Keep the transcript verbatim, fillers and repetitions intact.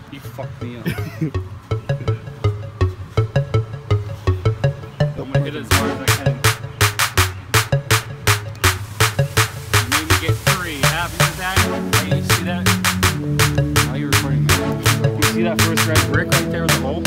You fucked me up. I'm gonna hit it as hard as I can. You made me get three. Happy with that? Hey, you see that? How are you recording that? You see that first red brick right there with the hole?